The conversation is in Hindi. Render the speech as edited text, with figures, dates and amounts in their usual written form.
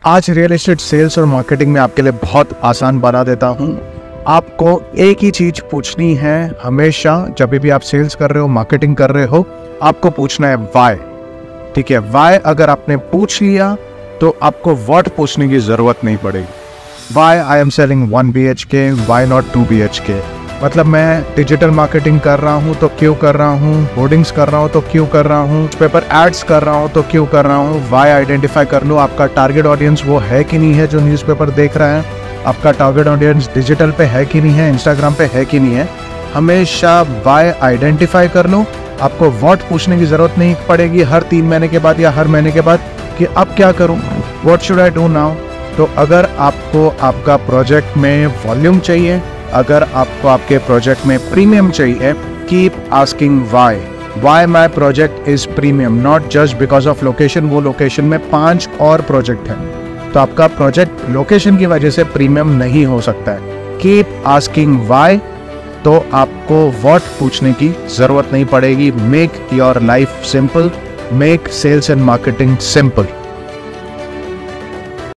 आज रियल एस्टेट सेल्स और मार्केटिंग में आपके लिए बहुत आसान बना देता हूँ। आपको एक ही चीज़ पूछनी है हमेशा, जब भी आप सेल्स कर रहे हो, मार्केटिंग कर रहे हो, आपको पूछना है वाई। ठीक है, वाई अगर आपने पूछ लिया तो आपको व्हाट पूछने की ज़रूरत नहीं पड़ेगी। Why I am selling 1 BHK, why not 2 BHK। मतलब मैं डिजिटल मार्केटिंग कर रहा हूँ तो क्यों कर रहा हूँ, होर्डिंग्स कर रहा हूँ तो क्यों कर रहा हूँ, पेपर एड्स कर रहा हूँ तो क्यों कर रहा हूँ। वाई आइडेंटिफाई कर लो, आपका टारगेट ऑडियंस वो है कि नहीं है जो न्यूज़पेपर देख रहा है, आपका टारगेट ऑडियंस डिजिटल पे है कि नहीं है, इंस्टाग्राम पे है कि नहीं है। हमेशा वाई आइडेंटिफाई कर लो, आपको व्हाट पूछने की ज़रूरत नहीं पड़ेगी हर 3 महीने के बाद या हर महीने के बाद कि अब क्या करूँ, what should I do now. तो अगर आपको आपका प्रोजेक्ट में वॉल्यूम चाहिए, अगर आपको आपके प्रोजेक्ट में प्रीमियम चाहिए, keep asking why my project is premium, not just because of location. वो लोकेशन में 5 और प्रोजेक्ट हैं, तो आपका प्रोजेक्ट लोकेशन की वजह से प्रीमियम नहीं हो सकता है। कीप आस्किंग वाई, तो आपको व्हाट पूछने की जरूरत नहीं पड़ेगी। Make your life simple, make sales and marketing simple.